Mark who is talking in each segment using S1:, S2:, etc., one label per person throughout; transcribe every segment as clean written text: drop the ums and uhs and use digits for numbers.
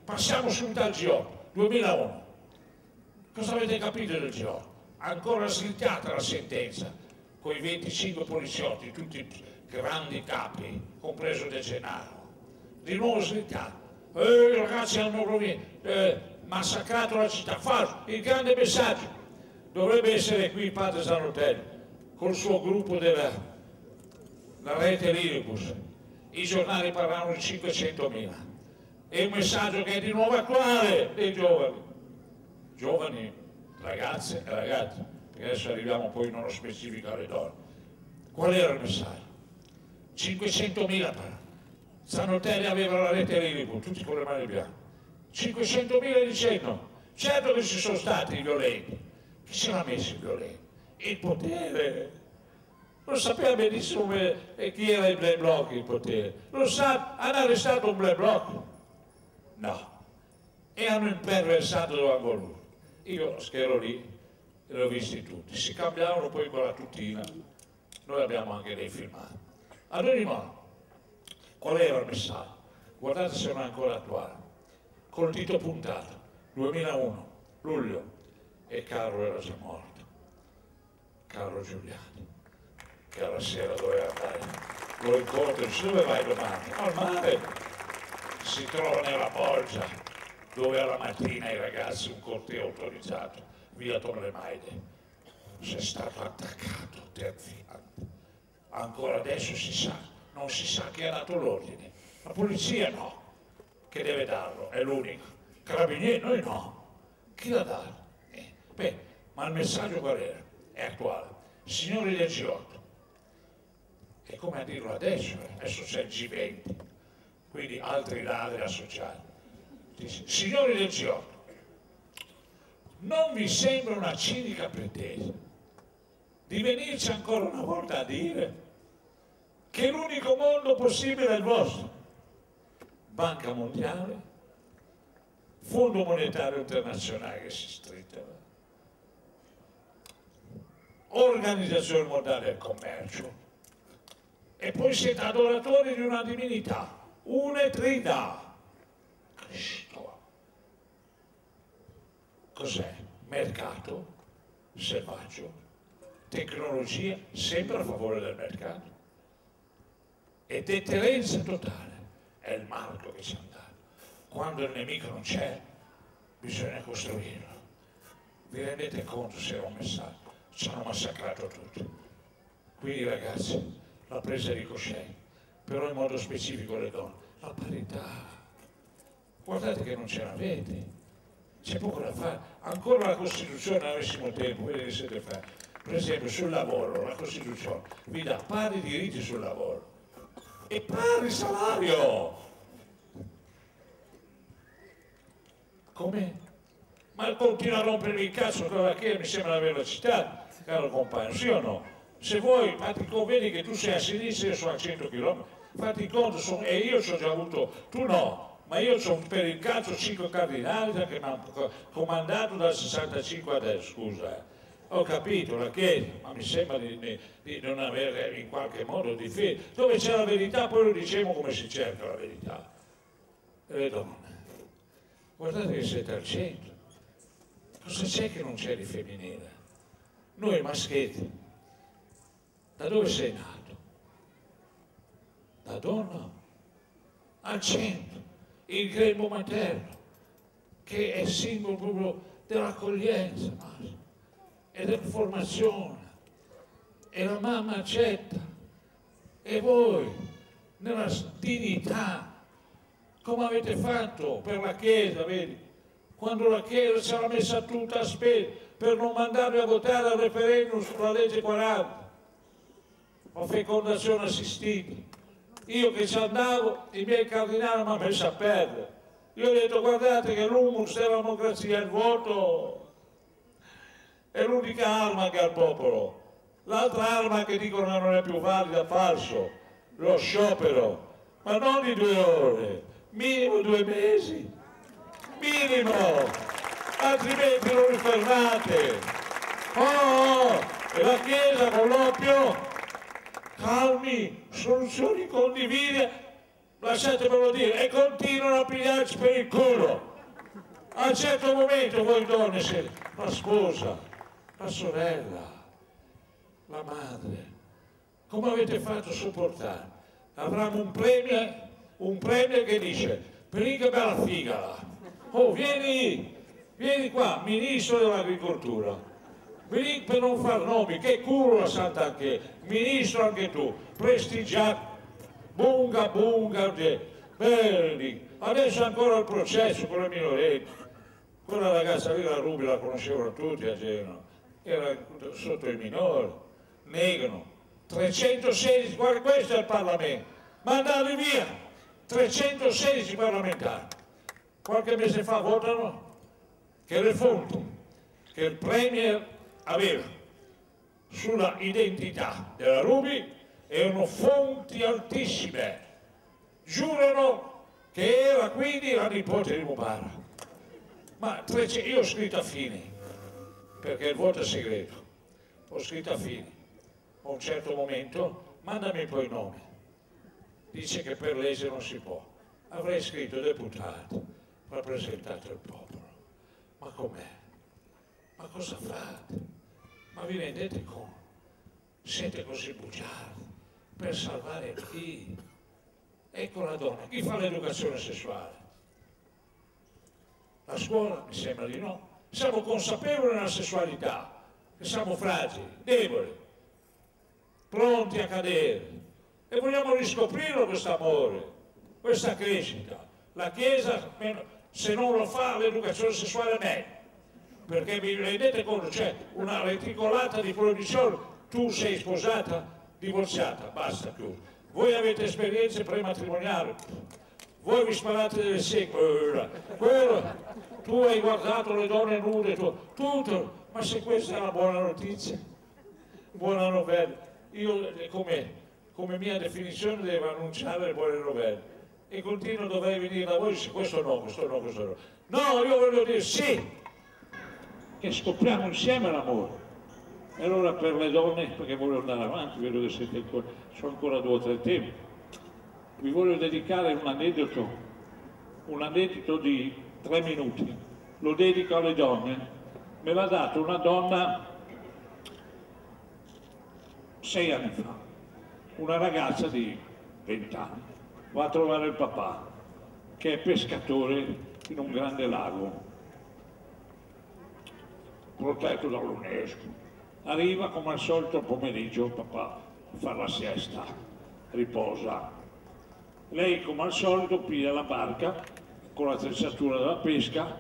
S1: Passiamo subito al G8, 2001. Cosa avete capito del G8? Ancora slittata la sentenza, con i 25 poliziotti, tutti grandi capi, compreso De Gennaro. Di nuovo slittata. I ragazzi hanno massacrato la città. Falso, il grande messaggio. Dovrebbe essere qui il padre Zanotelli, col suo gruppo della rete Liribus. I giornali parlavano di 500.000. È un messaggio che è di nuovo attuale dei giovani, ragazze e ragazzi, perché adesso arriviamo poi nello specifico alle donne. Qual era il messaggio? 500.000 parole. Zanotelli aveva la rete Liribus, tutti con le mani bianche. 500.000 dicendo, certo che ci sono stati i violenti. Chi se l'ha messo i violenti? Il potere. Lo sapeva benissimo chi era il Black Bloc, il potere. Lo sa, hanno arrestato un Black Bloc? No. E hanno imperversato dove hanno voluto. Io schiero lì e li ho visti tutti. Si cambiavano poi con la tutina. Noi abbiamo anche dei filmati. Ad ogni modo, qual era il messaggio? Guardate se non è ancora attuale. Col dito puntato, 2001, luglio, e Carlo era già morto. Carlo Giuliani, che alla sera doveva andare. Lo incontro, dice, dove vai domani? Al mare. Si trova nella Bolgia, dove alla mattina i ragazzi, un corteo autorizzato, via Tolemaide. C'è stato attaccato, terrificante. Ancora adesso si sa, non si sa chi ha dato l'ordine. La polizia no, che deve darlo, è l'unico. Carabinieri, noi no. Chi l'ha dato? Beh, ma il messaggio qual era? È attuale. Signori del G8, è come a dirlo adesso c'è il G20, quindi altri ladri associati. Dice, signori del G8, non vi sembra una cinica pretesa di venirci ancora una volta a dire che l'unico mondo possibile è il vostro? Banca Mondiale, Fondo Monetario Internazionale che si stritava, Organizzazione Mondiale del Commercio, e poi siete adoratori di una divinità, un'etrità. Cristo. Cos'è? Mercato selvaggio, tecnologia sempre a favore del mercato e deterrenza totale. È il marco che ci hanno dato. Quando il nemico non c'è, bisogna costruirlo. Vi rendete conto se era un messaggio? Ci hanno massacrato tutti. Quindi ragazzi, la presa di coscienza, però in modo specifico le donne, la parità. Guardate che non ce l'avete, c'è poco da fare. Ancora la Costituzione, avessimo tempo, vedete che siete fatti. Per esempio sul lavoro, la Costituzione vi dà pari diritti sul lavoro e pari salario. Come? Ma continua a rompermi il cazzo quella che mi sembra di averla citata, caro compagno, sì o no? Se vuoi, fatti conto, vedi che tu sei a sinistra e io sono a 100 km, fatti conto, e io ci ho già avuto, tu no, ma io ho per il calcio 5 cardinali che mi hanno comandato dal 65 adesso, scusa. Ho capito la Chiesa, ma mi sembra di non avere in qualche modo di fede. Dove c'è la verità, poi lo diciamo come si cerca la verità. E le donne, guardate che siete al centro. Cosa c'è che non c'è di femminile? Noi maschietti, da dove sei nato? Da donna? Al centro, il grembo materno, che è simbolo proprio dell'accoglienza e dell'informazione. E la mamma accetta. E voi, nella dignità, come avete fatto per la Chiesa, vedi? Quando la Chiesa ci era messa tutta a spesa per non mandarvi a votare al referendum sulla legge 40, la fecondazione assistita. Io che ci andavo, i miei cardinali mi hanno messo a perdere. Io ho detto, guardate che l'humus della democrazia, il voto, è l'unica arma che ha il popolo. L'altra arma che dicono che non è più valida, falso, lo sciopero, ma non di 2 ore, minimo 2 mesi, minimo, altrimenti non li fermate. E la Chiesa con l'oppio, calmi, soluzioni condivise, lasciatemelo dire, e continuano a pigliarci per il culo. A un certo momento voi donne siete la sposa, la sorella, la madre, come avete fatto a sopportare? Avremo un premio che dice, vedi che bella figa là, oh vieni qua, ministro dell'agricoltura, vieni per non far nomi, che culo la santa anche, ministro anche tu, prestigiato, bunga, belli, adesso ancora il processo con la minorenni. Quella ragazza lì, la Rubi, la conoscevano tutti a Genova, era sotto i minori, negano, 316, guarda questo è il Parlamento, mandali via, 316 parlamentari. Qualche mese fa votano che le fonti che il Premier aveva sulla identità della Rubi erano fonti altissime, giurano che era quindi la nipote di Mubarak. Ma io ho scritto a Fini, perché il voto è segreto, ho scritto a Fini, a un certo momento, mandami poi il nome, dice che per legge non si può, avrei scritto deputato, rappresentante del popolo, ma com'è? Ma cosa fate? Ma vi rendete conto? Siete così bugiardi per salvare chi? Ecco la donna, chi fa l'educazione sessuale? La scuola? Mi sembra di no. Siamo consapevoli della sessualità, che siamo fragili, deboli, pronti a cadere. E vogliamo riscoprirlo questo amore, questa crescita. La Chiesa, se non lo fa, l'educazione sessuale è meglio. Perché vi rendete conto, c'è una reticolata di proibizioni, tu sei sposata, divorziata, basta più. Voi avete esperienze prematrimoniali, voi vi sparate delle secole, tu hai guardato le donne nude, tutto, ma se questa è una buona notizia, buona novella, io come mia definizione devo annunciare le buone novelle e continuo, dovrei venire da voi, questo no, questo no, questo no. No, io voglio dire sì, che scopriamo insieme l'amore. E allora per le donne, perché voglio andare avanti, vedo che sono ancora 2 o 3 temi, vi voglio dedicare un aneddoto di 3 minuti, lo dedico alle donne, me l'ha dato una donna 6 anni fa, una ragazza di 20 anni, va a trovare il papà, che è pescatore in un grande lago, protetto dall'UNESCO. Arriva come al solito il pomeriggio, papà fa la siesta, riposa. Lei come al solito piglia la barca con l'attrezzatura della pesca,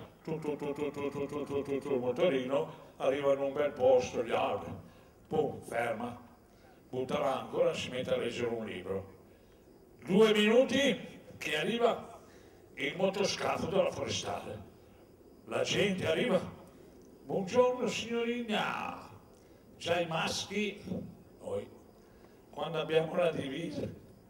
S1: il motorino, arriva in un bel posto, gli alberi, pum, ferma, butta l'ancora, si mette a leggere un libro. 2 minuti che arriva il motoscafo della forestale. La gente arriva, buongiorno signorina. Già i maschi, noi, quando abbiamo la divisa,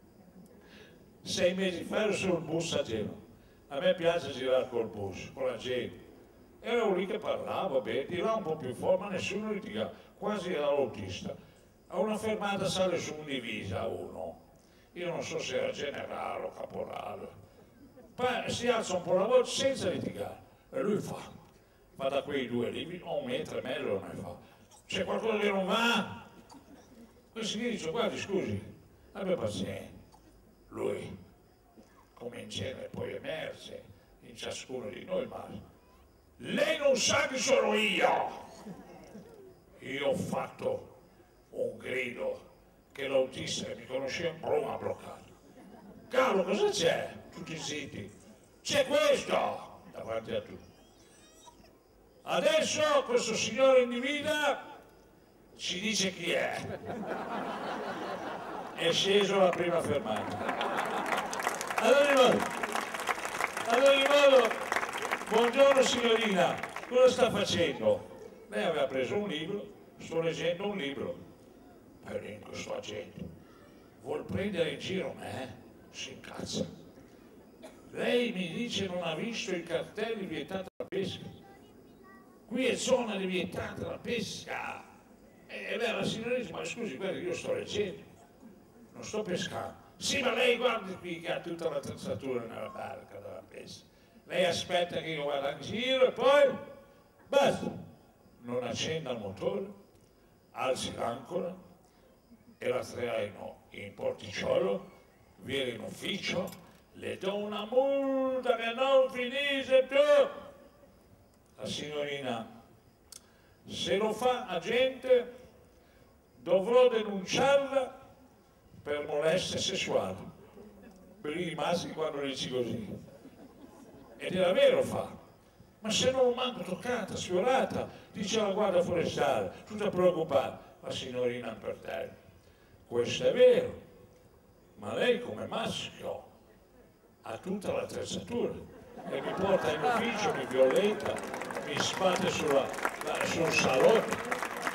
S1: 6 mesi fa ero sul bus a Genova, a me piace girare col bus, con la gente, ero lì che parlavo, beh, di là un po' più fuori, ma nessuno litigava, quasi all'autista. A una fermata sale su un divisa uno, io non so se era generale o caporale, poi si alza un po' la voce senza litigare, e lui fa da quei 2 lì, 1,5 metri non ne fa. C'è qualcosa che non va? Questo gli dice, guardi scusi, abbia pazienza. Lui, come in genere poi emerge in ciascuno di noi, ma lei non sa chi sono io. Io ho fatto un grido che l'autista che mi conosceva non ha bloccato. Cavolo, cosa c'è? Tutti zitti. C'è questo davanti a tutti. Adesso questo signore individua ci dice chi è. È sceso alla prima fermata. Ad ogni modo, buongiorno signorina, cosa sta facendo? Lei aveva preso un libro, sto leggendo un libro. Per questo agente vuol prendere in giro me? Si incazza. Lei mi dice non ha visto i cartelli vietati la pesca. Qui è zona di vietata la pesca. E beh, la signora dice, ma scusi, guarda, io sto leggendo, non sto pescando. Sì, ma lei guardi qui che ha tutta l'attrezzatura nella barca della pesca. Lei aspetta che io vada in giro e poi basta. Non accenda il motore, alzi l'ancora e la traino in porticciolo, viene in ufficio, le do una multa che non finisce più. La signorina, se lo fa agente, dovrò denunciarla per molestia sessuale. Per i maschi quando dici così. Ed era vero fa. Ma se non l'ho manco toccata, sfiorata, dice la guardia forestale, tutta preoccupata. La signorina per terra. Questo è vero, ma lei come maschio ha tutta l'attrezzatura e mi porta in ufficio, mi violenta, mi sbatte sul salotto.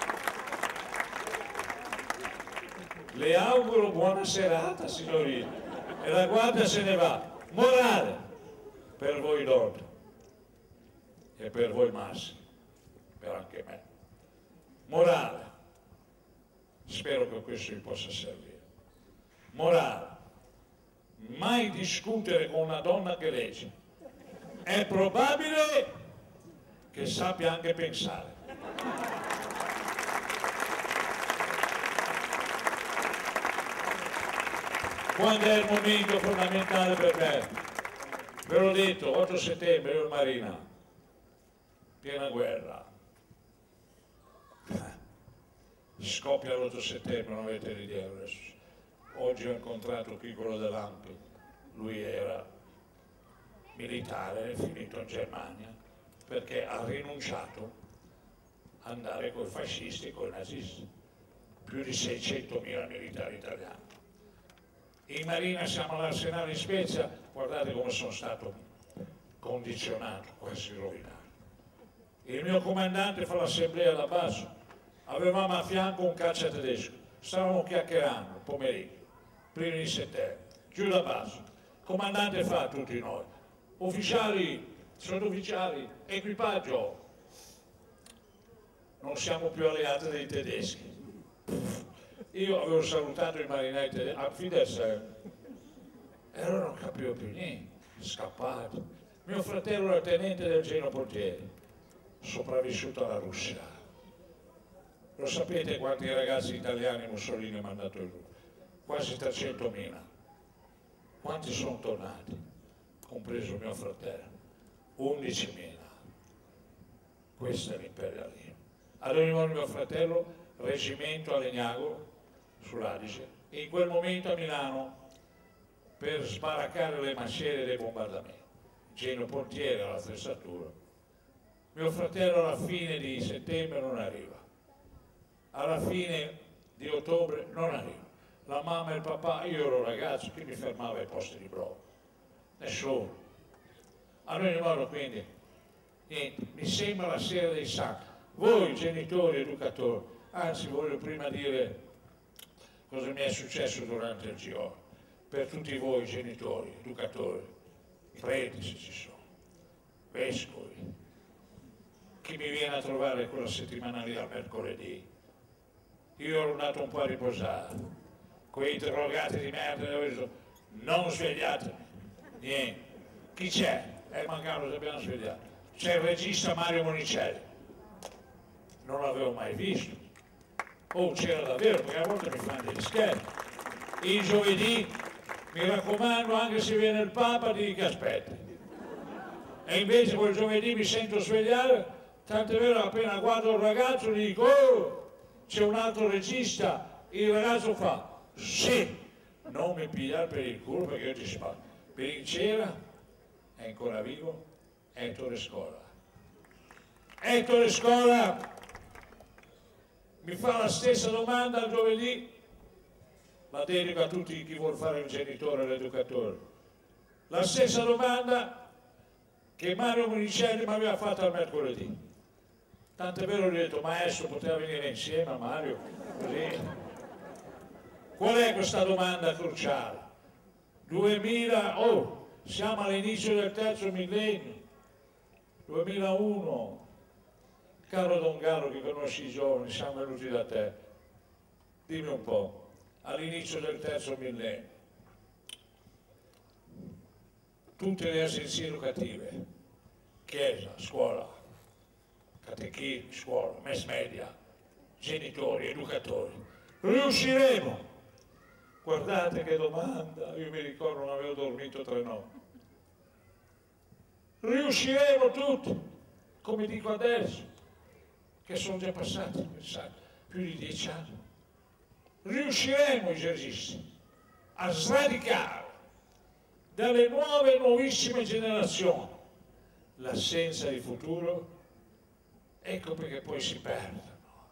S1: Le auguro buona serata, signorina. E la guardia se ne va. Morale per voi donne e per voi maschi, per anche me. Morale. Spero che questo vi possa servire. Morale. Mai discutere con una donna che legge. È probabile che sappia anche pensare. Quando è il momento fondamentale per me? Ve l'ho detto, 8 settembre, io e Marina, piena guerra. Scoppia l'8 settembre, non avete l'idea adesso. Oggi ho incontrato Piccolo Dell'Ampi, lui era militare, è finito in Germania, perché ha rinunciato ad andare con i fascisti e con i nazisti. Più di 600.000 militari italiani. In Marina siamo all'Arsenale in Spezia, guardate come sono stato condizionato, quasi rovinato. Il mio comandante fa l'assemblea da basso, avevamo a fianco un caccia tedesco, stavamo chiacchierando pomeriggio, primi di settembre, giù da basso. Il comandante fa a tutti noi, ufficiali, sottufficiali, equipaggio, non siamo più alleati dei tedeschi. Io avevo salutato i marinai tedeschi, a Fidenza, e allora non capivo più niente, scappato. Mio fratello era tenente del Geno Portieri, sopravvissuto alla Russia. Lo sapete quanti ragazzi italiani Mussolini ha mandato giù? Quasi 300.000. Quanti sono tornati? Compreso mio fratello. 11.000. Questo è l'imperialismo. Ad ogni modo mio fratello, reggimento a Legnago, sull'Adige, e in quel momento a Milano per sbaraccare le macerie dei bombardamenti. Geno Portiere all'attrezzatura. Mio fratello alla fine di settembre non arriva, alla fine di ottobre non arriva. La mamma e il papà, io ero ragazzo, chi mi fermava ai posti di prova? Nessuno. A ogni modo quindi, niente, mi sembra la sera dei santi. Voi genitori, educatori, anzi voglio prima dire cosa mi è successo durante il G8, per tutti voi genitori, educatori, preti se ci sono, vescovi, chi mi viene a trovare quella settimana lì al mercoledì. Io ero andato un po' a riposare, quei drogati di merda, non svegliatevi, niente. Chi c'è? Mancano, abbiamo svegliato. C'è il regista Mario Monicelli, non l'avevo mai visto. Oh, c'era davvero, perché a volte mi fanno degli scherzi. Il giovedì, mi raccomando, anche se viene il Papa, digli che aspetti. E invece quel giovedì mi sento svegliare, tant'è vero appena guardo il ragazzo gli dico, oh, c'è un altro regista, il ragazzo fa, sì, non mi pigliare per il culo perché io ti sparo. Per c'era, è ancora vivo, Ettore Scola. Ettore Scola mi fa la stessa domanda il giovedì, la dedico a tutti chi vuol fare il genitore e l'educatore. La stessa domanda che Mario Monicelli mi aveva fatto al mercoledì. Tant'è vero, gli ho detto, maestro, poteva venire insieme a Mario? Così. Qual è questa domanda cruciale? 2000, oh, siamo all'inizio del terzo millennio, 2001. Caro Don Gallo che conosci i giovani, siamo venuti da te, dimmi un po', all'inizio del terzo millennio, tutte le agenzie educative, chiesa, scuola, catechismi, scuola, mass media, genitori, educatori. Riusciremo? Guardate che domanda, io mi ricordo non avevo dormito 3 notti. Riusciremo tutti, come dico adesso, che sono già passati, pensate, più di 10 anni. Riusciremo i geristi a sradicare dalle nuove e nuovissime generazioni l'assenza di futuro? Ecco perché poi si perdono,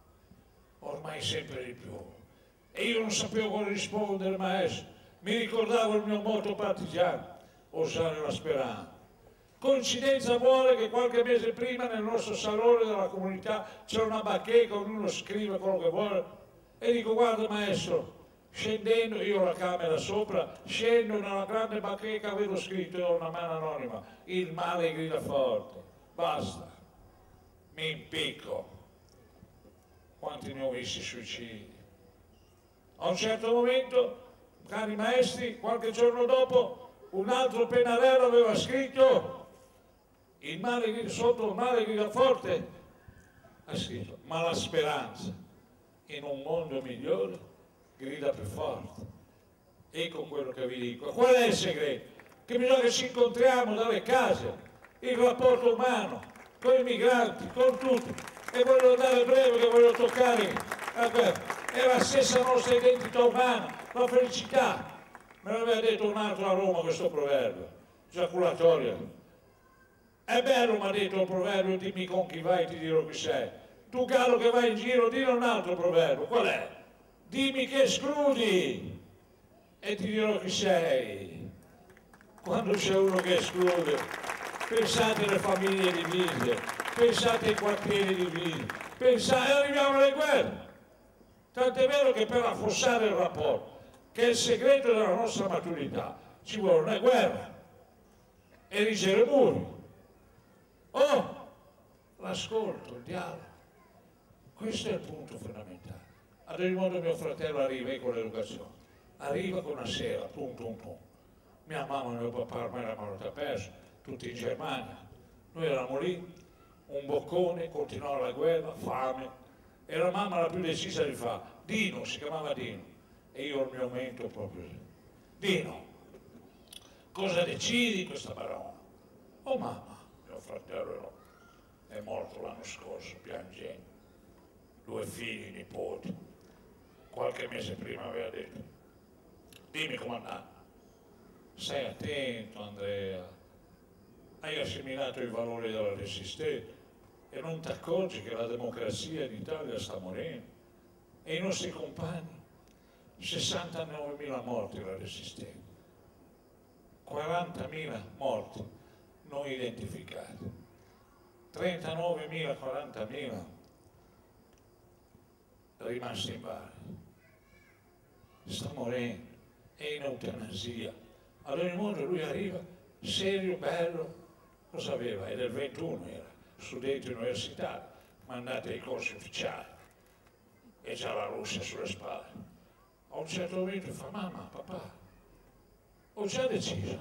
S1: ormai sempre di più. E io non sapevo come rispondere, maestro. Mi ricordavo il mio motto partigiano, osare la speranza. Coincidenza vuole che qualche mese prima nel nostro salone della comunità c'era una bacheca, ognuno scrive quello che vuole, e dico: guarda maestro, scendendo, io ho la camera sopra, scendo nella grande bacheca, vedo scritto, ho una mano anonima: il male grida forte. Basta, mi impicco. Quanti ne ho visti suicidi? A un certo momento, cari maestri, qualche giorno dopo, un altro pennarello aveva scritto il male, sotto il male grida forte, ha scritto: ma la speranza in un mondo migliore grida più forte. Ecco quello che vi dico. Qual è il segreto? Che bisogna che ci incontriamo dalle case, il rapporto umano, con i migranti, con tutti. E voglio andare breve, che voglio toccare è la stessa nostra identità umana, la felicità. Me l'aveva detto un altro a Roma questo proverbio, giaculatorio. È bello, mi ha detto il proverbio: dimmi con chi vai, ti dirò chi sei. Tu gallo che vai in giro, dillo un altro proverbio. Qual è? Dimmi che escludi e ti dirò chi sei. Quando c'è uno che esclude, pensate alle famiglie divise, pensate ai quartieri divisi, pensate, arriviamo alle guerre. Tant'è vero che per affossare il rapporto, che è il segreto della nostra maturità, ci vuole una guerra, erigere muri. Oh, l'ascolto, il dialogo. Questo è il punto fondamentale. Ad ogni modo mio fratello arriva con l'educazione, arriva con una sera, punto. Mia mamma e mio papà ormai l'avevano perso, tutti in Germania. Noi eravamo lì, un boccone, continuava la guerra, fame. E la mamma la più decisa di fare. Dino, si chiamava Dino. E io al mio mento proprio lì. Dino, cosa decidi in questa parola? Oh mamma, mio fratello è morto l'anno scorso, piangendo. 2 figli, nipoti. Qualche mese prima aveva detto: dimmi comandante, stai attento Andrea, hai assimilato i valori della Resistenza e non ti accorgi che la democrazia in Italia sta morendo e i nostri compagni, 69.000 morti la Resistenza, 40.000 morti non identificati, 39.000, 40.000 rimasti in bar. Sta morendo, è in eutanasia. Ad ogni modo lui arriva, serio, bello, cosa aveva? È del 21, era studente universitario, mandati ai corsi ufficiali, e già la Russia sulle spalle. A un certo momento fa: mamma, papà, ho già deciso,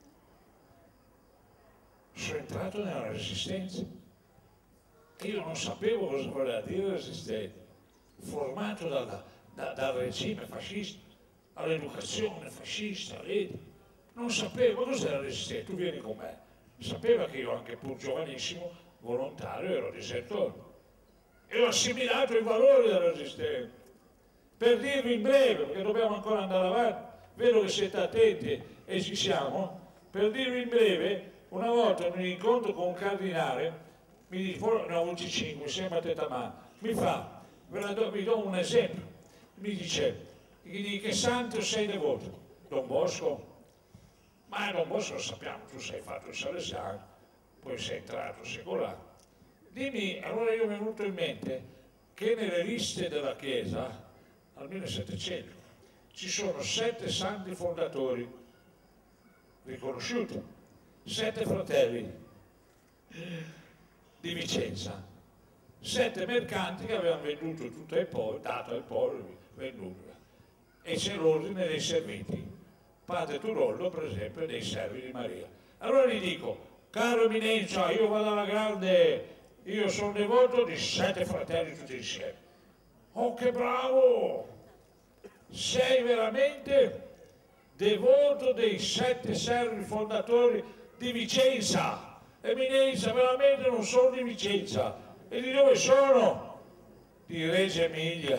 S1: sono entrato nella Resistenza. Io non sapevo cosa voleva dire Resistenza, formato dal regime fascista, all'educazione fascista, non sapevo cos'era la Resistenza. Tu vieni con me. Sapeva che io, anche pur giovanissimo, volontario, ero disertore e ho assimilato i valori della Resistenza. Per dirvi in breve, perché dobbiamo ancora andare avanti, vedo che siete attenti e ci siamo. Per dirvi in breve, una volta in un incontro con un cardinale, mi dice, ne ho avuti 5, insieme a Tetamà, mi fa, vi do un esempio, mi dice: di che santo sei devoto? Don Bosco? Ma Don Bosco lo sappiamo, tu sei fatto il salesiano, poi sei entrato secolare. Dimmi, allora io mi è venuto in mente che nelle liste della Chiesa, al 1700, ci sono 7 santi fondatori riconosciuti, 7 fratelli di Vicenza, 7 mercanti che avevano venduto tutto ai poveri, dato ai poveri, venduto. E c'è l'ordine dei serviti, padre Turollo per esempio, dei servi di Maria. Allora gli dico, caro Eminenza, io vado alla grande, io sono devoto di 7 fratelli tutti insieme. Oh, che bravo! Sei veramente devoto dei 7 servi fondatori di Vicenza. Eminenza, veramente non sono di Vicenza. E di dove sono? Di Reggio Emilia.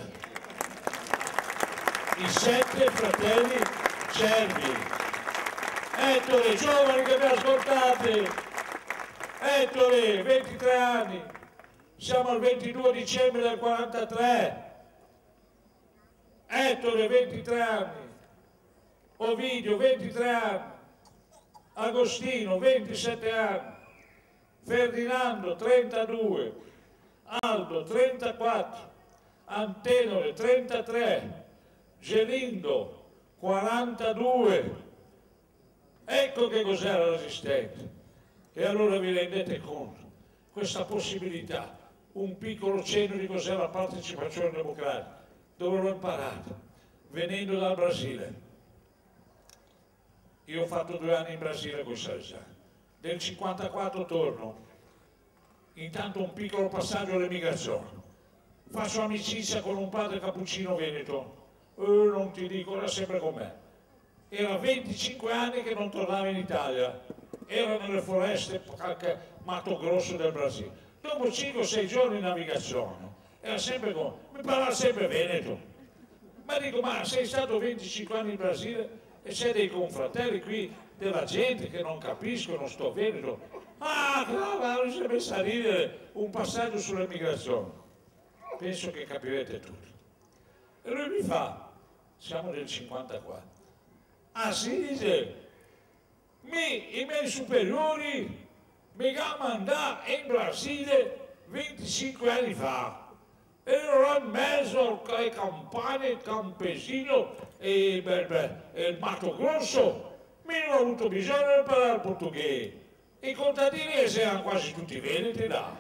S1: I 7 fratelli servi. Ettore, giovani che mi ascoltate, Ettore, 23 anni, siamo al 22 dicembre del 43, Ettore, 23 anni, Ovidio, 23 anni, Agostino, 27 anni, Ferdinando, 32, Aldo, 34, Antenore, 33, Gelindo, 42. Ecco che cos'è la Resistenza. E allora vi rendete conto, questa possibilità, un piccolo cenno di cos'è la partecipazione democratica, dove l'ho imparata? Venendo dal Brasile. Io ho fatto 2 anni in Brasile con i salesiani. Nel 54 torno, intanto un piccolo passaggio all'emigrazione. Faccio amicizia con un padre cappuccino veneto, non ti dico, era sempre con me. Era 25 anni che non tornava in Italia, era nelle foreste Mato Grosso del Brasile. Dopo 5-6 giorni di navigazione, era sempre con, mi parlava sempre veneto. Ma dico, ma sei stato 25 anni in Brasile e c'è dei confratelli qui, della gente che non capisco, non sto veneto. Ah, no, si è messa a ridere, un passaggio sull'emigrazione. Penso che capirete tutto. E lui mi fa, siamo nel 54. Ah, si dice, i miei superiori mi hanno mandato in Brasile 25 anni fa. Ero in mezzo alle campagne, il campesino e il Mato Grosso. Mi non ho avuto bisogno di imparare il portoghese. I contadini erano quasi tutti veneti là.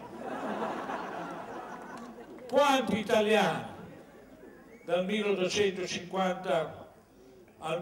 S1: Quanti italiani dal 1850 al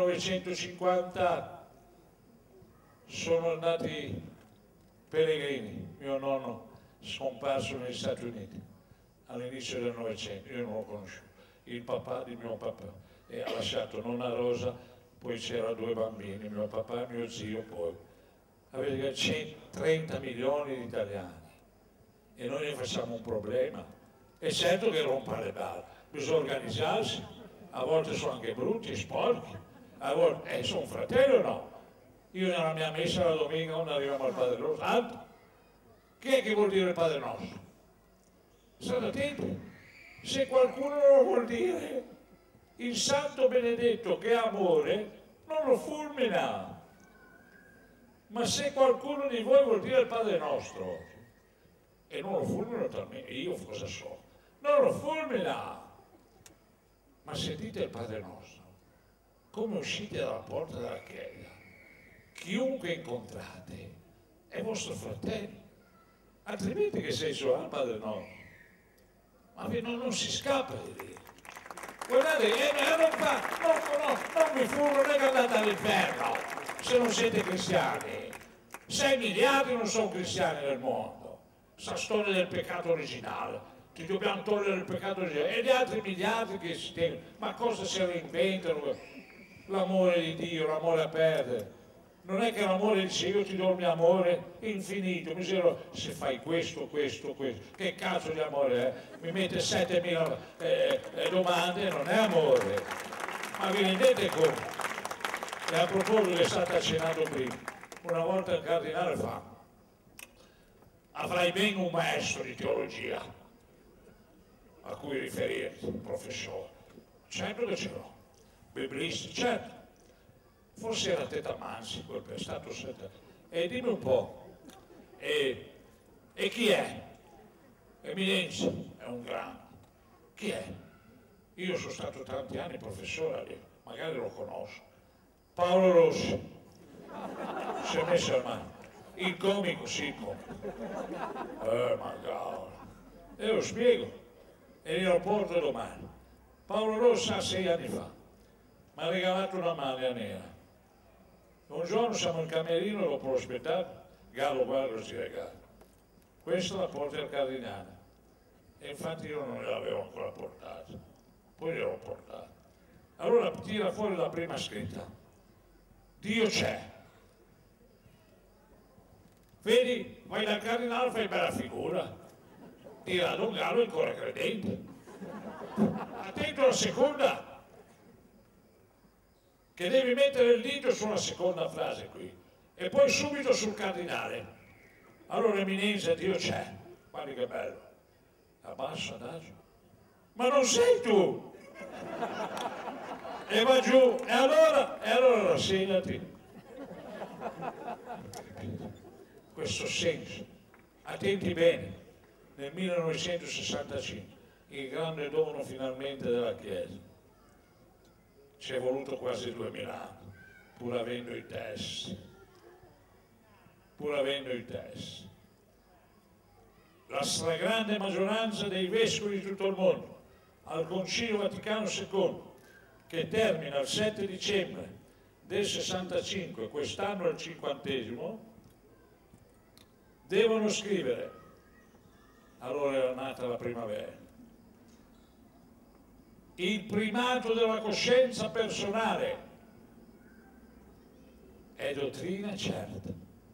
S1: 1950 sono andati pellegrini. Mio nonno scomparso negli Stati Uniti all'inizio del Novecento, io non l'ho conosciuto, il papà di mio papà, e ha lasciato nonna Rosa, poi c'erano 2 bambini, mio papà e mio zio, poi avete 130 milioni di italiani e noi ne facciamo un problema. È certo che rompa le balle, bisogna organizzarsi. A volte sono anche brutti, sporchi, a volte sono fratelli o no? Io nella mia messa la domenica quando arriviamo al Padre Nostro, altro. Che è che vuol dire il Padre Nostro? State attenti, se qualcuno non lo vuol dire, il Santo Benedetto che è amore non lo fulmina. Ma se qualcuno di voi vuol dire il Padre Nostro e non lo fulmina talmente, io cosa so? Non lo fulmina. Ma se dite il Padre Nostro, come uscite dalla porta della chiesa, chiunque incontrate è vostro fratello, altrimenti che senso ha il Padre Nostro? Ma non si scappa di lì. Guardate, non mi furbo, non è che andate all'inferno se non siete cristiani. 6 miliardi non sono cristiani nel mondo. Sta storia del peccato originale. Ti dobbiamo togliere il peccato originale. E gli altri miliardi che si tengono, ma cosa si reinventano? L'amore di Dio, l'amore a perdere. Non è che l'amore dice io ti do il mio amore infinito, se fai questo, che cazzo di amore è? Mi mette 7000 domande, non è amore. Ma vi rendete conto? E a proposito che state accennando prima, una volta il cardinale fa, avrai ben un maestro di teologia a cui riferirti, un professore. Certo che ce l'ho, biblisti, certo. Forse era Teta Mansi, quel che è stato e dimmi un po', e chi è? Eminenza, è un grande. Chi è? Io sono stato tanti anni professore lì, magari lo conosco. Paolo Rossi, si è messo a mano. Il comico, sì, il comico. Ma cavolo. E lo spiego, e glielo porto domani. Paolo Rossi ha 6 anni fa mi ha regalato una maglia nera. Un giorno siamo in camerino, l'ho prospettato, Gallo guarda si regala. Questa la porta al cardinale. E infatti io non l'avevo ancora portata. Poi gliel'ho portata. Allora tira fuori la prima scritta. Dio c'è. Vedi, vai dal cardinale, fai bella figura. Dirà Don Gallo è ancora credente. Attento alla seconda, che devi mettere il dito sulla seconda frase qui e poi subito sul cardinale. Allora Eminenza, Dio c'è. Guardi che bello. Abbassa, adagio. Ma non sei tu! E va giù. E allora rassegnati. Questo senso. Attenti bene. Nel 1965, il grande dono finalmente della Chiesa. Ci è voluto quasi 2000 anni, pur avendo i testi. La stragrande maggioranza dei vescovi di tutto il mondo, al Concilio Vaticano II, che termina il 7 dicembre del 65, quest'anno è il 50°, devono scrivere, allora era nata la primavera, il primato della coscienza personale è dottrina certa.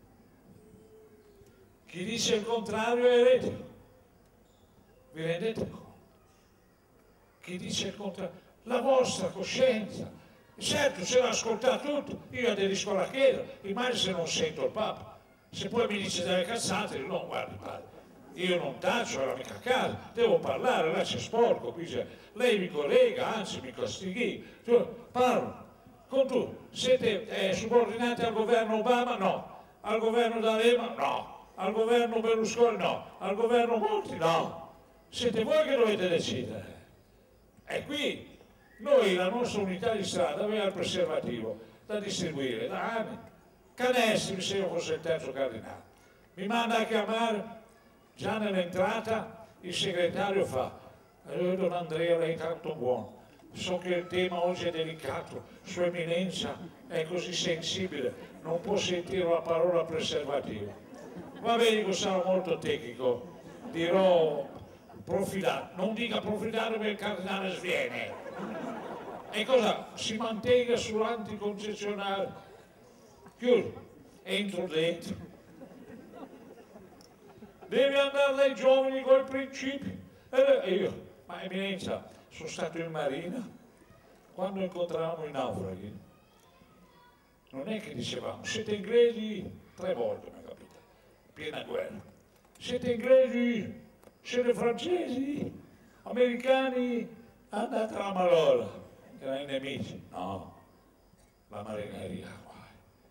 S1: Chi dice il contrario è eretico. Vi rendete conto? Chi dice il contrario? La vostra coscienza. Certo, se l'ascolta tutto, io aderisco alla Chiesa, immagino se non sento il Papa. Se poi mi dice delle cazzate, no, guardi padre, io non taccio, è la mia casa, devo parlare, là c'è sporco, qui c'è, lei mi collega, anzi mi castighi, parlo con tu. Siete subordinati al governo Obama? No. Al governo D'Alema? No. Al governo Berlusconi? No. Al governo Monti? No. Siete voi che dovete decidere. E qui noi la nostra unità di strada aveva il preservativo da distribuire da anni. Canestri, se io fosse il terzo cardinale. Mi manda a chiamare. Già nell'entrata il segretario fa, Don Andrea, lei è tanto buono, so che il tema oggi è delicato, Sua Eminenza è così sensibile, non può sentire la parola preservativo. Va bene, io sarò molto tecnico, dirò profilato, non dica profilato perché il cardinale sviene. E cosa? Si mantenga sull'anticoncezionale. Chiuso, entro dentro. Devi andare dai giovani con i principi. E io, ma Eminenza, sono stato in marina, quando incontravamo i naufraghi, non è che dicevamo, siete inglesi 3 volte, mi è capito, piena guerra. Siete inglesi, siete francesi, americani, andate alla Malolla, erano i nemici. No, la marineria, guai.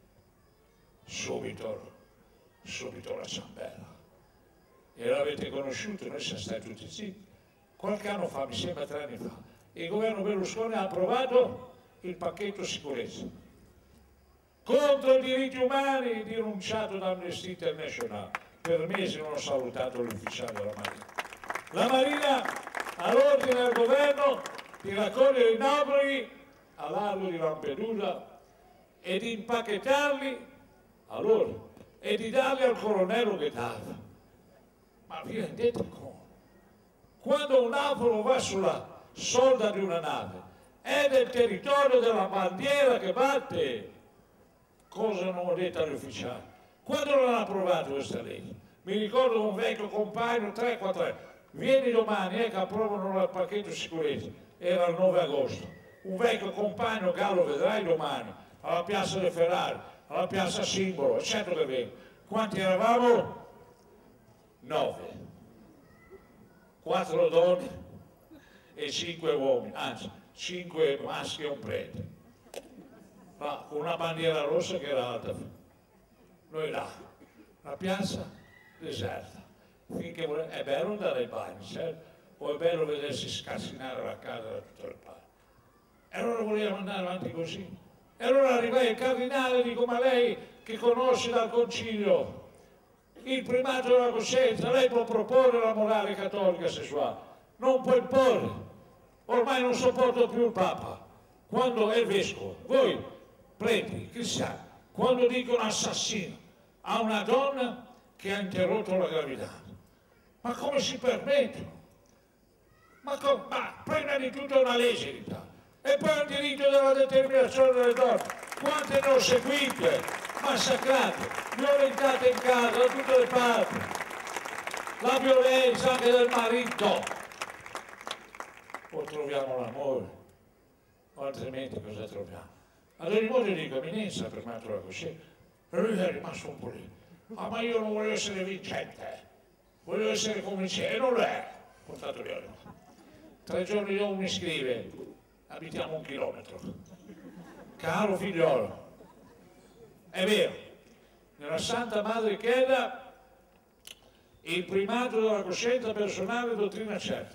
S1: Subito la ciambella. E l'avete conosciuto, noi siamo stati tutti zitti. Qualche anno fa, mi sembra 3 anni fa, il governo Berlusconi ha approvato il pacchetto sicurezza contro i diritti umani denunciato da Amnesty International. Per mesi non ho salutato l'ufficiale della Marina. La Marina ha l'ordine al governo di raccogliere i naufraghi a largo di Lampedusa e di impacchettarli a loro e di darli al colonnello Gheddafi. Ma vi rendete conto? Quando un naufrago va sulla solda di una nave è del territorio della bandiera che batte. Cosa non ho detto agli ufficiali? Quando non hanno approvato questa legge? Mi ricordo un vecchio compagno, 3-4 vieni domani, che approvano il pacchetto sicurezza, era il 9 agosto. Un vecchio compagno, Gallo, vedrai domani, alla piazza del Ferrari, alla piazza Simbolo, certo che vengo. Quanti eravamo? 9. 4 donne e 5 uomini, anzi 5 maschi e un prete, con una bandiera rossa che era alta. Noi là, la piazza deserta, finché è bello andare ai bagni, certo? O è bello vedersi scassinare la casa da tutto il paese. E allora volevamo andare avanti così. E allora arrivai al cardinale e dico, ma lei che conosce dal concilio il primato della coscienza, lei può proporre la morale cattolica sessuale, non può imporre. Ormai non sopporto più il Papa, quando è il vescovo. Voi, preti, cristiani, quando dicono assassino a una donna che ha interrotto la gravidanza? Ma come si permettono? Ma prima di tutto è una legibilità e poi il diritto della determinazione delle donne. Quante ne ho seguite, massacrate, violentate in casa da tutte le parti, la violenza anche del marito. O troviamo l'amore, o altrimenti cosa troviamo? Ad ogni modo dico, Eminenza per me la coscienza, e lui è rimasto un po' lì. Ah, ma io non voglio essere vincente, voglio essere convincente, e non lo è. Portato via. 3 giorni dopo mi scrive, abitiamo 1 chilometro. Caro figliolo, è vero, nella Santa Madre Cheda il primato della coscienza personale è dottrina certa.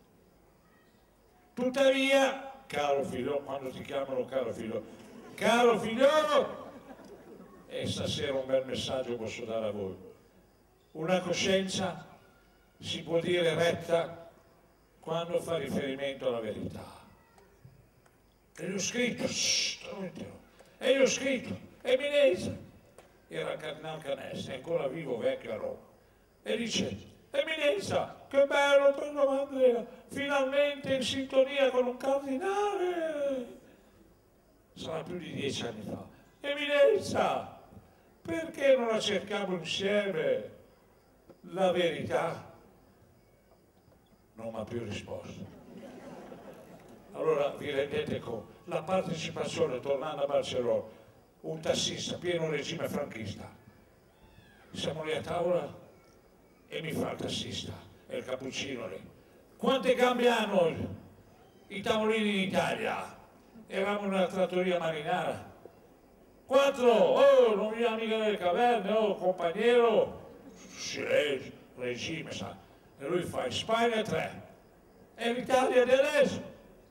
S1: Tuttavia, caro figliolo, quando ti chiamano caro figliolo, e stasera un bel messaggio posso dare a voi. Una coscienza si può dire retta quando fa riferimento alla verità. E gli ho scritto, e gli ho scritto, Eminenza, era Cardinal Canessa, è ancora vivo, vecchio a Roma, e dice, Eminenza, che bello per Andrea, finalmente in sintonia con un cardinale. Sarà più di 10 anni fa. Eminenza, perché non la cerchiamo insieme? La verità non mi ha più risposto. Allora vi rendete conto, la partecipazione, tornando a Barcellona, un tassista pieno regime franchista, siamo lì a tavola e mi fa il tassista e il cappuccino lì. Quante gambe hanno i tavolini in Italia? Eravamo in una trattoria marinara. 4, oh, non viene mica nelle caverne, oh, compagnero, silenzio, regime, sa. E lui fa in Spagna 3, e l'Italia di adesso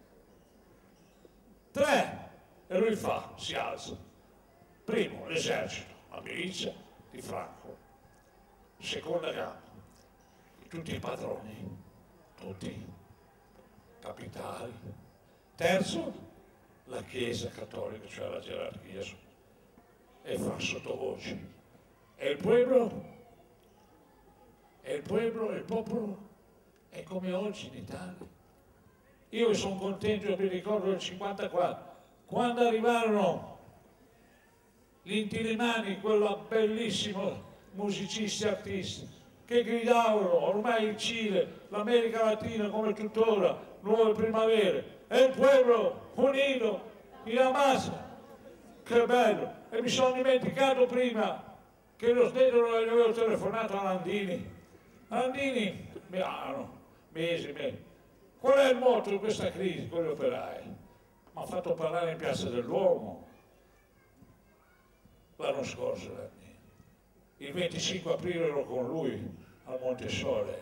S1: 3, e lui fa, si alza. Primo, l'esercito, la milizia di Franco. Seconda gamba, tutti i padroni, tutti, capitali. Terzo, la Chiesa cattolica, cioè la gerarchia, e fa sottovoce. E il pueblo? E il popolo è come oggi in Italia. Io sono contento, io mi ricordo del 54, quando arrivarono gli Inti-Illimani, quello bellissimo musicisti e artisti, che gridavano ormai il Cile, l'America Latina come tuttora, nuove primavere, e il pueblo unito in la massa. Che bello! E mi sono dimenticato prima che lo stesso gli avevo telefonato a Landini. Landini, mesi. Qual è il motto di questa crisi con gli operai? Mi ha fatto parlare in Piazza del Duomo l'anno scorso, Landini. Il 25 aprile ero con lui al Monte Sole.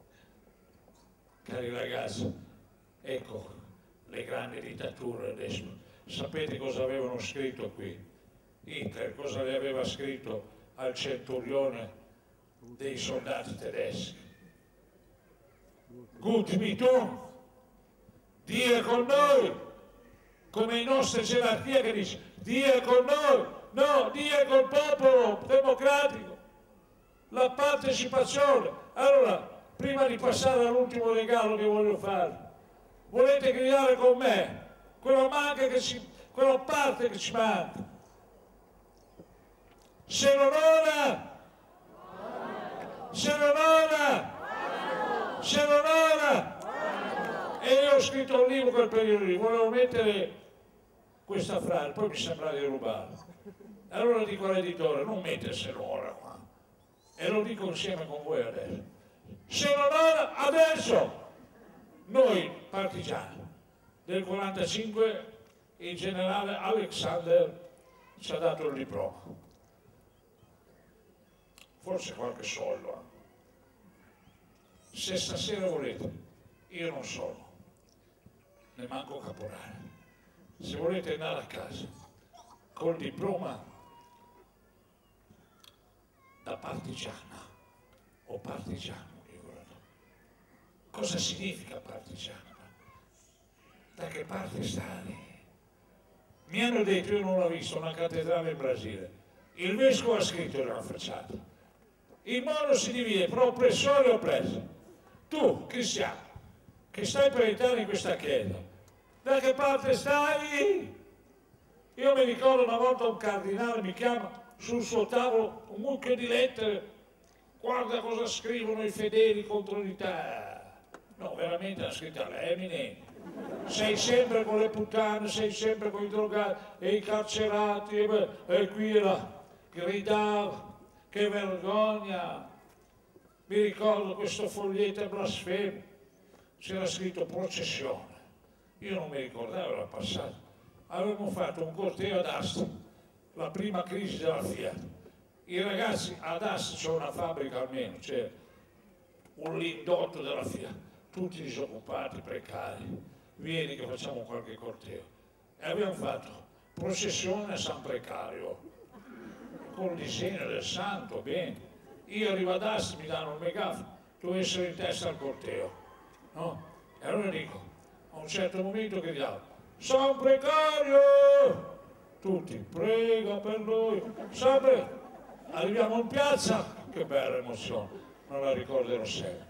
S1: Cari ragazzi, ecco le grandi dittature adesso. Sapete cosa avevano scritto qui? Hitler cosa le aveva scritto al centurione dei soldati tedeschi? Gut mit uns, Dio è con noi, come in nostra gerarchia che dice Dio è con noi, no, Dio è col popolo democratico, la partecipazione. Allora, prima di passare all'ultimo regalo che voglio fare, volete gridare con me? Quella parte che ci manca. Se non ora, e io ho scritto un libro quel periodo lì, volevo mettere questa frase, poi mi sembra di rubarla. Allora dico all'editore, non metterselo ora qua, e lo dico insieme con voi adesso. Se non ora, adesso, noi partigiani del 45, il generale Alexander ci ha dato il diploma, forse qualche soldo. Se stasera volete, io non sono, ne manco caporale, se volete andare a casa col diploma da partigiana o partigiano, cosa significa partigiano? Da che parte stai? Mi Mi hanno detto, io non l'ho visto, una cattedrale in Brasile. Il vescovo ha scritto nella facciata: il mondo si divide tra oppressore e oppresso. Tu, cristiano, che stai per entrare in questa chiesa, da che parte stai? Io mi ricordo una volta un cardinale mi chiama sul suo tavolo un mucchio di lettere, guarda cosa scrivono i fedeli contro di te. No, veramente l'ha scritta lei, eminente. Sei sempre con le puttane, sei sempre con i drogati e i carcerati, e qui e là. Gridava, che vergogna. Mi ricordo questo foglietto blasfemo, c'era scritto processione. Io non mi ricordavo, era passato. Avevamo fatto un corteo ad Asti, la prima crisi della Fiat. I ragazzi ad Asti, c'è una fabbrica almeno, c'è un lindotto della Fiat, tutti disoccupati, precari. Vieni che facciamo qualche corteo. E abbiamo fatto processione a San Precario, con il disegno del santo, bene. Io arrivo ad Asti, mi danno il megafono, devo essere in testa al corteo, no? E allora dico, a un certo momento gridiamo, San Precario! Tutti, prega per noi, sempre. Arriviamo in piazza, che bella emozione, non la ricorderò sempre.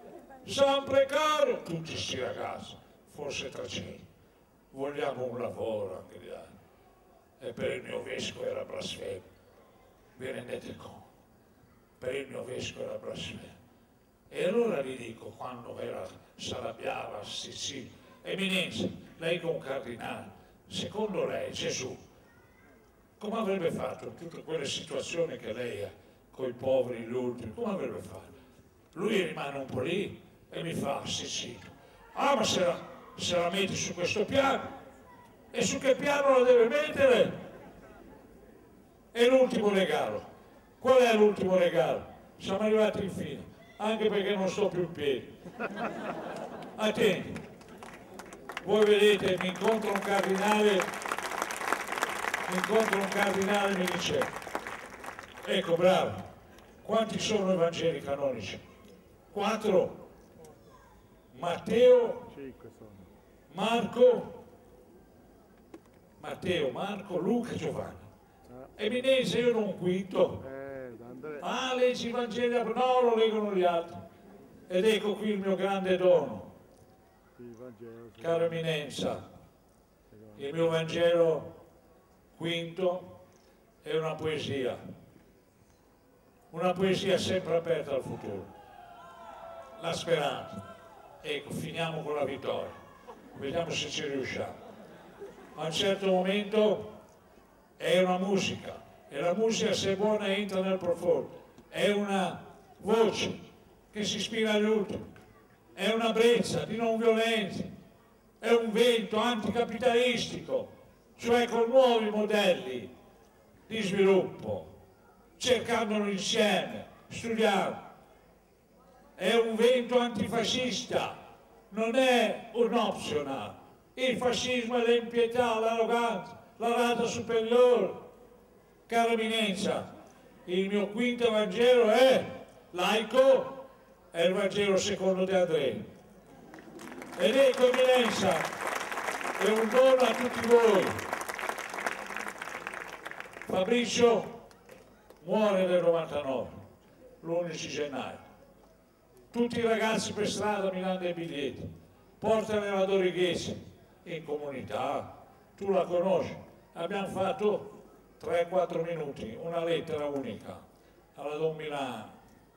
S1: San Precario! Tutti sti ragazzi, forse 300, vogliamo un lavoro anche di anni. E per il mio vescovo era blasfemo, vi rendete conto? Per il mio vescovo era blasfemo. E allora gli dico, quando s'arrabbiava, sì, Eminenza, lei con cardinale, secondo lei Gesù, come avrebbe fatto in tutte quelle situazioni che lei ha, con i poveri, gli ultimi, come avrebbe fatto? Lui rimane un po' lì e mi fa, sì, ah ma se la metti su questo piano, e su che piano la deve mettere? E l'ultimo regalo, qual è l'ultimo regalo? Siamo arrivati in fine, anche perché non sto più in piedi. Attenti, voi vedete, mi incontro un cardinale e mi dice, ecco bravo, quanti sono i Vangeli canonici? 4. Matteo, Marco, Luca e Giovanni. Eminenza, io non quinto. Ah, leggi i Vangeli? No, lo leggono gli altri. Ed ecco qui il mio grande dono. Caro Eminenza, il mio Vangelo quinto è una poesia sempre aperta al futuro, la speranza. Ecco, finiamo con la vittoria, vediamo se ci riusciamo. A un certo momento è una musica, e la musica, se è buona, entra nel profondo, è una voce che si ispira agli ultimi, è una brezza di non violenza, è un vento anticapitalistico, cioè con nuovi modelli di sviluppo, cercandolo insieme, studiando. È un vento antifascista, non è un optional. Il fascismo è l'impietà, l'arroganza, la rata superiore. Cara Eminenza, il mio quinto Vangelo è laico, è il Vangelo secondo De André. Ed ecco, Eminenza, è un dono a tutti voi. Fabrizio muore nel 99, l'11 gennaio. Tutti i ragazzi per strada mi danno dei biglietti, portano la Dorighese in comunità, tu la conosci. Abbiamo fatto 3-4 minuti, una lettera unica alla Don Milano.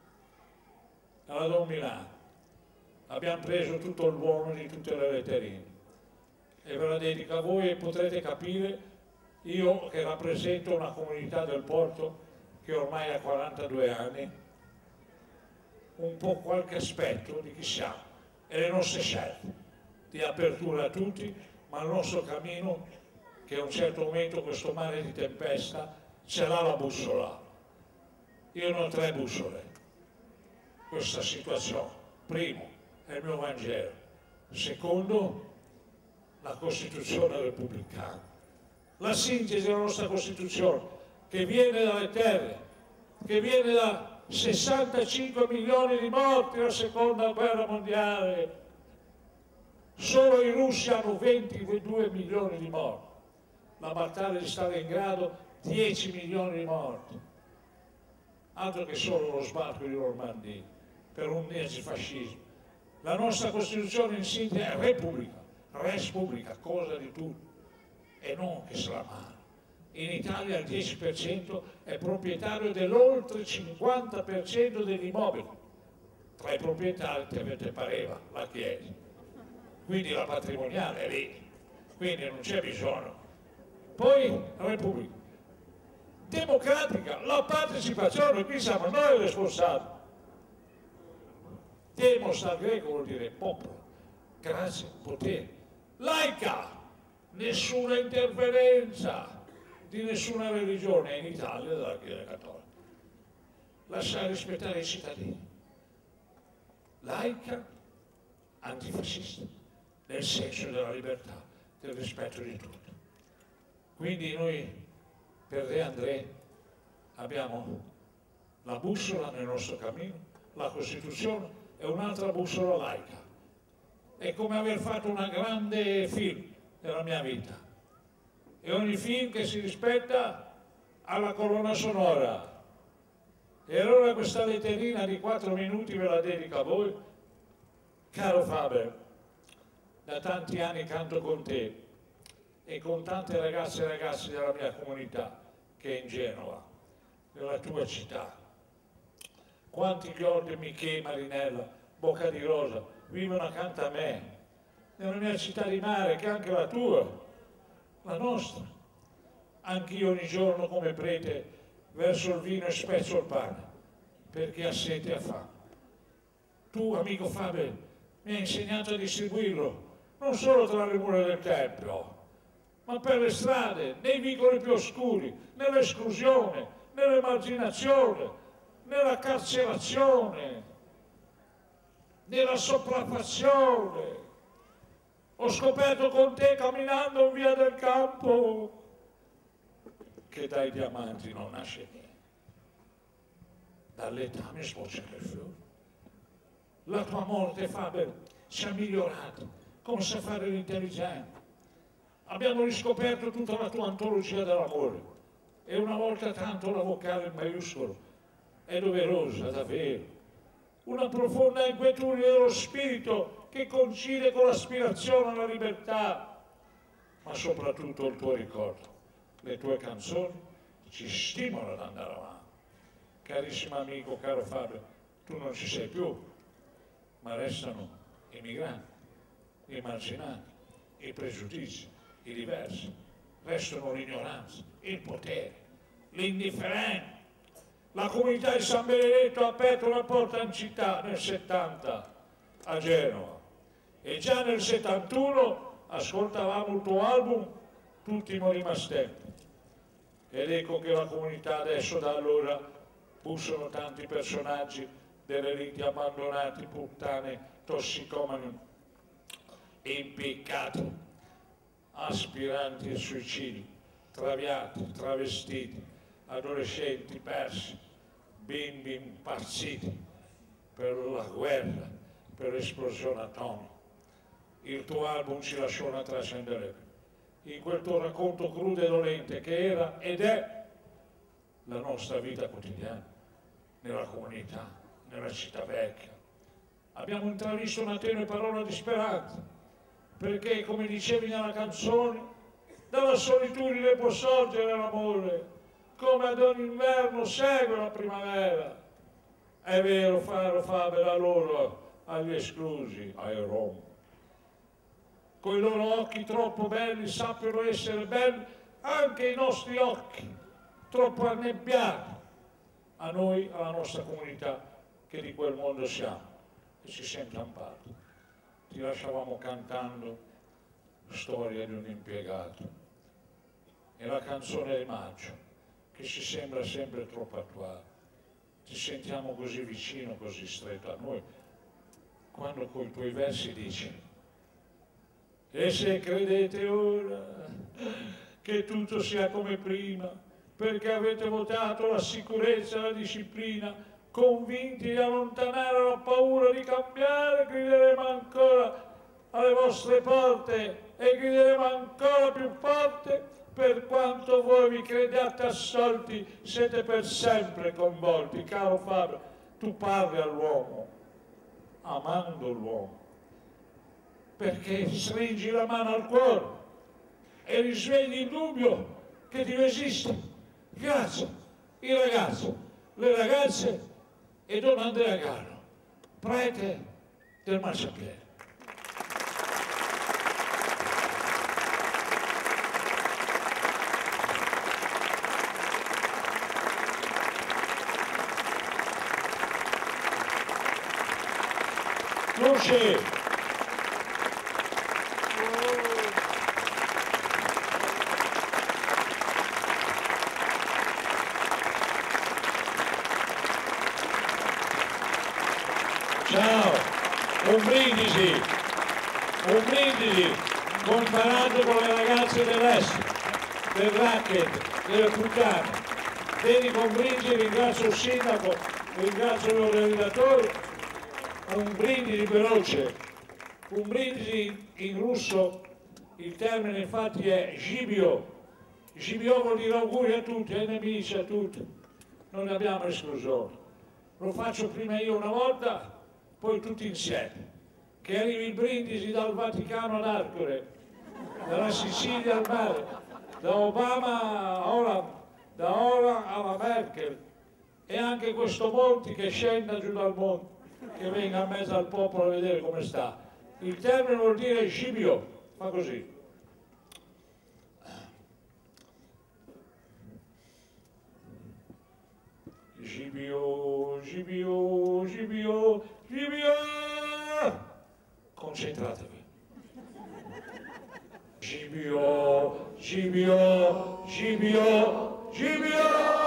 S1: Abbiamo preso tutto il buono di tutte le letterine e ve la dedico a voi, e potrete capire, io che rappresento una comunità del Porto che ormai ha 42 anni, un po' qualche aspetto di chi siamo e le nostre scelte di apertura a tutti, ma il nostro cammino che a un certo momento questo mare di tempesta ce l'ha la bussola. Io ne ho 3 bussole. Questa situazione, primo, è il mio Vangelo, secondo, la Costituzione repubblicana, la sintesi della nostra Costituzione, che viene dalle terre, che viene da 65 milioni di morti nella seconda guerra mondiale. Solo i russi hanno 22 milioni di morti. la battaglia di Stalingrado, 10 milioni di morti, altro che solo lo sbarco di Normandia per un nazifascismo. La nostra Costituzione in sintesi è Repubblica, res publica, cosa di tutti, e non che se la mano. In Italia il 10% è proprietario dell'oltre 50% degli immobili. Tra i proprietari te pareva la Chiesa, quindi la patrimoniale è lì, quindi non c'è bisogno. Poi Repubblica democratica, la partecipazione, qui siamo noi responsabili. Demos al greco vuol dire popolo, grazie, potere. Laica, nessuna interferenza di nessuna religione in Italia della Chiesa Cattolica. Lasciare rispettare i cittadini. Laica, antifascista, nel senso della libertà, del rispetto di tutti. Quindi noi per De André abbiamo la bussola nel nostro cammino, la Costituzione e un'altra bussola laica. È come aver fatto un grande film nella mia vita. E ogni film che si rispetta ha la colonna sonora. E allora questa letterina di 4 minuti ve la dedico a voi. Caro Faber, da tanti anni canto con te e con tante ragazze e ragazzi della mia comunità che è in Genova, nella tua città. Quanti Ghiorghi, Michele, Marinella, Bocca di Rosa vivono accanto a me, nella mia città di mare, che è anche la tua, la nostra. Anch'io ogni giorno come prete verso il vino e spezzo il pane, perché ha sete e ha fame. Tu, amico Faber, mi hai insegnato a distribuirlo, non solo tra le mura del Tempio, ma per le strade, nei vicoli più oscuri, nell'esclusione, nell'emarginazione, nella carcerazione, nella sopraffazione. Ho scoperto con te, camminando in via del Campo, che dai diamanti non nasce niente. Dall'etame sboccia il fiore. La tua morte, Faber, ci ha migliorato, come sa fare l'intelligente. Abbiamo riscoperto tutta la tua antologia dell'amore e una volta tanto la vocale in maiuscolo è doverosa, davvero. Una profonda inquietudine dello spirito che coincide con l'aspirazione alla libertà, ma soprattutto il tuo ricordo. Le tue canzoni ci stimolano ad andare avanti. Carissimo amico, caro Fabio, tu non ci sei più, ma restano i migranti, gli emarginati, i pregiudizi, i diversi, restano l'ignoranza, il potere, l'indifferenza. La comunità di San Benedetto ha aperto una porta in città nel 70 a Genova e già nel 71 ascoltavamo il tuo album Tutti Morimastempi. Ed ecco che la comunità adesso da allora bussano tanti personaggi delle riti abbandonati, puttane, tossicomani, impiccati, aspiranti al suicidio, traviati, travestiti, adolescenti persi, bimbi impazziti per la guerra, per l'esplosione atomica. Il tuo album ci lasciò una traccia indelebile. In quel tuo racconto crudo e dolente che era ed è la nostra vita quotidiana, nella comunità, nella città vecchia. Abbiamo intravisto una tenue parola di speranza, perché, come dicevi nella canzone, dalla solitudine può sorgere l'amore, come ad ogni inverno segue la primavera. È vero, Faro Fabera loro, agli esclusi, ai rom. Coi loro occhi troppo belli sappiano essere belli anche i nostri occhi, troppo annebbiati, a noi, alla nostra comunità, che di quel mondo siamo, e ci sente amparo. Ti lasciavamo cantando Storia di un impiegato e la canzone di maggio, che ci sembra sempre troppo attuale. Ti sentiamo così vicino, così stretto a noi, quando con i tuoi versi dici: e se credete ora che tutto sia come prima, perché avete votato la sicurezza e la disciplina, convinti di allontanare la paura di cambiare, grideremo ancora alle vostre porte e grideremo ancora più forte per quanto voi vi crediate assolti, siete per sempre coinvolti. Caro Fabio, tu parli all'uomo, amando l'uomo, perché stringi la mano al cuore e risvegli il dubbio che Dio esiste. Grazie, i ragazzi, le ragazze e Don Andrea Gallo, prete del Marciapiede. Luce! Ciao, un brindisi, comparando con le ragazze dell'est, del racket, delle puttane. Dedico un brindisi, ringrazio il sindaco, ringrazio gli organizzatori, un brindisi veloce, un brindisi in russo, il termine infatti è Jibio. Jibio vuol dire auguri a tutti, ai nemici, a tutti, non ne abbiamo esclusione. Lo faccio prima io una volta, poi tutti insieme, che arrivi il brindisi dal Vaticano ad Arcore, dalla Sicilia al mare, da Obama a Hollande, da Hollande alla Merkel, e anche questo Monti che scenda giù dal monte, che venga a mezzo al popolo a vedere come sta. Il termine vuol dire Jibio, fa così. Jibio, Jibio, Jibio, Jibio! Concentratevi. Jibio, Jibio, Jibio, Jibio!